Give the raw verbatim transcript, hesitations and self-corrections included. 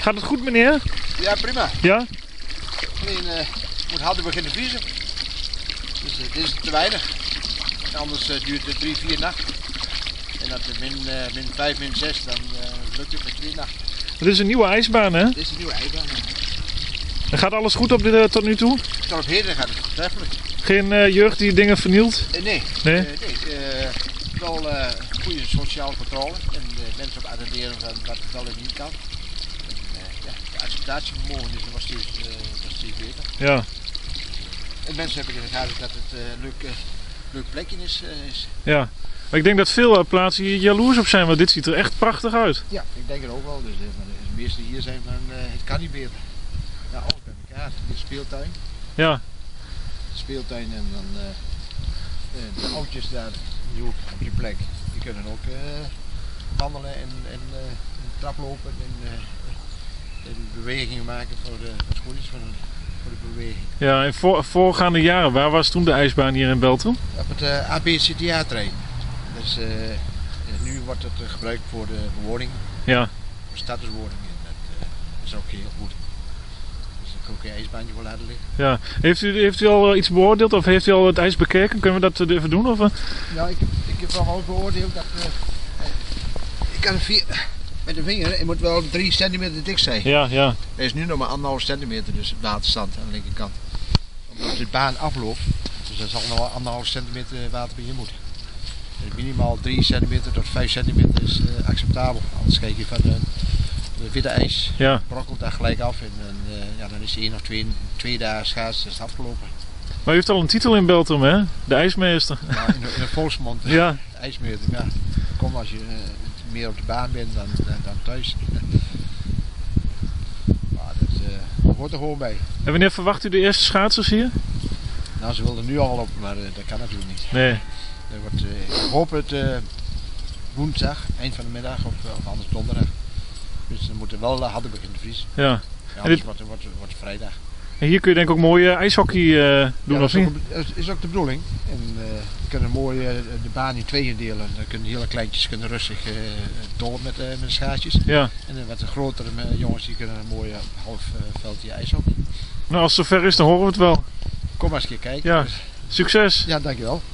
Gaat het goed, meneer? Ja, prima. Ja? Alleen uh, moet harder beginnen vriezen. Dus uh, dit is te weinig. Anders uh, duurt het drie, vier nachten. En dat is min, uh, min vijf, min zes, dan uh, lukt het met twee nachten. Dit is een nieuwe ijsbaan, hè? Dit is een nieuwe ijsbaan. En gaat alles goed op dit, uh, tot nu toe? Tot op heden gaat het voortreffelijk. Geen uh, jeugd die dingen vernielt? Uh, nee. Nee? Uh, nee. Uh, wel uh, goede sociale controle. En uh, mensen op attenderen van wat het wel en niet kan. En, uh, ja, de acceptatievermogen is nog steeds, uh, nog steeds beter. Ja. En mensen hebben in de gaten dat het een uh, leuk, uh, leuk plekje is, uh, is. Ja. Maar ik denk dat veel uh, plaatsen hier jaloers op zijn, want dit ziet er echt prachtig uit. Ja, ik denk het ook wel. Dus, uh, maar de meeste hier zijn van uh, het kan niet beter. Ja, alles bij elkaar. Dit is speeltuin. Ja. Speeltuin en dan uh, de oudjes daar die ook op die plek. Die kunnen ook uh, wandelen en, en uh, een trap lopen en, uh, en bewegingen maken voor de, wat goed is voor de, voor de beweging. Ja, in voor, voorgaande jaren, waar was toen de ijsbaan hier in Beltrum? Op het uh, A B C T A-trein. Dus uh, nu wordt het uh, gebruikt voor de bewoning. Ja. Voor statuswoning en dat uh, is ook heel goed. Dus ik kan ook een ijsbaantje voor laten liggen. Ja. Heeft u, heeft u al iets beoordeeld of heeft u al het ijs bekeken? Kunnen we dat even doen? Of? Ja, ik heb, ik heb wel beoordeeld dat uh, ik kan vier, met de vinger, het moet wel drie centimeter dik zijn. Ja, ja. Er is nu nog maar anderhalf centimeter, dus waterstand aan de linkerkant. Omdat de baan afloopt, dus er zal nog anderhalf centimeter water bij je moeten. Dus minimaal drie centimeter tot vijf centimeter is uh, acceptabel. Anders kijk je van de, de witte ijs, Ja. brokkelt daar gelijk af en, en uh, ja, dan is één of twee, twee dagen schaats is het afgelopen. Maar u heeft al een titel in Beltrum, hè? De ijsmeester. Ja, in, de, in de volksmond, Ja. ijsmeester. Ja. Kom als je uh, meer op de baan bent dan, dan, dan thuis. Maar dat, uh, dat hoort er gewoon bij. En wanneer verwacht u de eerste schaatsers hier? Nou, ze wilden nu al op, maar uh, dat kan natuurlijk niet. Nee. Er wordt, uh, ik hoop het uh, woensdag, eind van de middag of, of anders donderdag. Dus dan moeten wel uh, harder beginnen vriezen. Ja. Ja, anders dit... wordt, wordt, wordt het vrijdag. En hier kun je denk ik ook mooi uh, ijshockey uh, doen, Ja, of dat is niet? ook, dat is ook de bedoeling. En uh, we kunnen mooi uh, de baan in tweeën delen. Dan kunnen hele kleintjes kunnen rustig uh, door met, uh, met de schaatsjes. Ja. En uh, wat de grotere uh, jongens die kunnen een mooi uh, half uh, veldje ijshockey. Nou, als het zover is, dan horen we het wel. Kom maar eens een keer kijken. Ja. Succes! Ja, dankjewel.